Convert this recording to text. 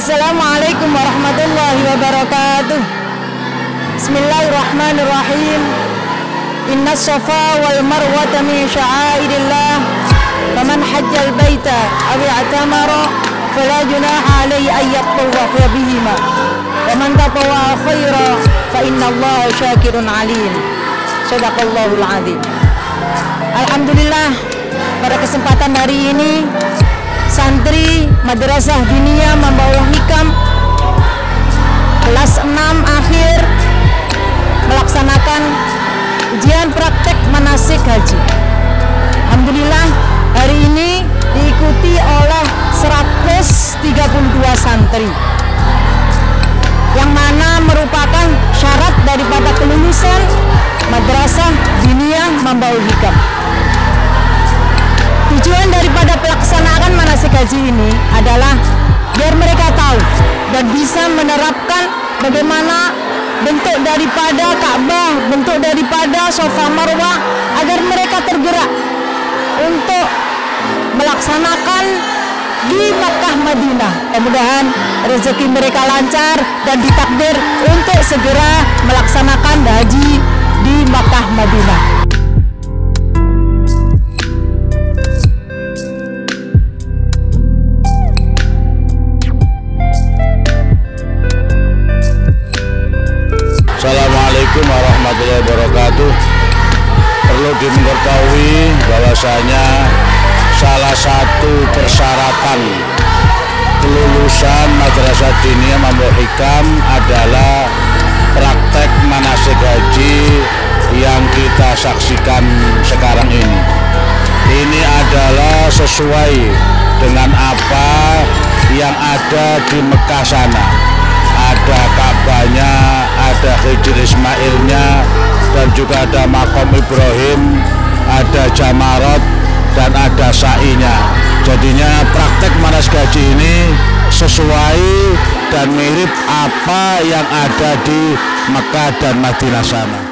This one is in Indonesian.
Assalamualaikum warahmatullahi wabarakatuh. Bismillahirrahmanirrahim. Inna safa wal marwata min sya'airillah. Faman hajjal baita aw i'tamara fala junaha alayhi an yatawwafa bihima. Wa man tatawwa khaira fa innallaha syakirun alim. Shadaqallahul azim. Alhamdulillah, pada kesempatan hari ini santri Madrasah Diniyah Mambaul Hikam kelas 6 akhir melaksanakan ujian praktek manasik haji. Alhamdulillah, hari ini diikuti oleh 132 santri, yang mana merupakan syarat daripada kelulusan Madrasah Diniyah Mambaul Hikam. Tujuan daripada pelaksanaan manasik haji ini adalah biar mereka tahu dan bisa menerapkan bagaimana bentuk daripada Ka'bah, bentuk daripada Safa Marwah, agar mereka tergerak untuk melaksanakan di Makkah Madinah. Mudah-mudahan rezeki mereka lancar dan ditakdir untuk segera melaksanakan haji di Makkah Madinah. Assalamualaikum warahmatullahi wabarakatuh. Perlu diketahui bahwasanya salah satu persyaratan kelulusan Madrasah Diniyah Mambaul Hikam adalah praktek manasik haji yang kita saksikan sekarang ini. Ini adalah sesuai dengan apa yang ada di Mekah sana. Ada Ka'bahnya, ada Hijr Ismailnya, dan juga ada Makom Ibrahim, ada Jamarat, dan ada sa'inya. Jadinya praktek manasik haji ini sesuai dan mirip apa yang ada di Mekah dan Madinah sana.